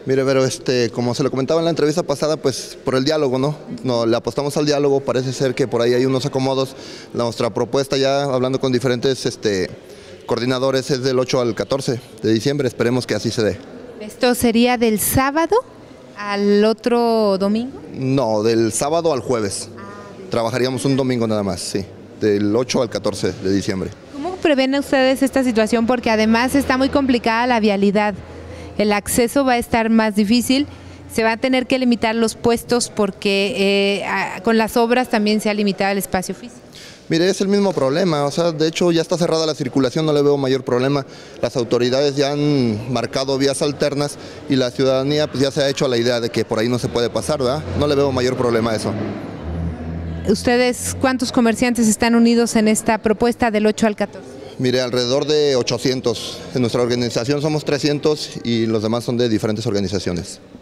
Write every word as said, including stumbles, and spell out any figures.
Mire, pero este, como se lo comentaba en la entrevista pasada, pues por el diálogo, ¿no? No, le apostamos al diálogo, parece ser que por ahí hay unos acomodos. Nuestra propuesta ya, hablando con diferentes este, coordinadores, es del ocho al catorce de diciembre, esperemos que así se dé. ¿Esto sería del sábado al otro domingo? No, del sábado al jueves. Trabajaríamos un domingo nada más, sí, del ocho al catorce de diciembre. ¿Cómo prevén ustedes esta situación? Porque además está muy complicada la vialidad. El acceso va a estar más difícil, se va a tener que limitar los puestos porque eh, a, con las obras también se ha limitado el espacio físico. Mire, es el mismo problema, o sea, de hecho ya está cerrada la circulación, no le veo mayor problema. Las autoridades ya han marcado vías alternas y la ciudadanía pues ya se ha hecho a la idea de que por ahí no se puede pasar, ¿verdad? No le veo mayor problema a eso. ¿Ustedes cuántos comerciantes están unidos en esta propuesta del ocho al catorce? Mire, alrededor de ochocientos. En nuestra organización somos trescientos y los demás son de diferentes organizaciones.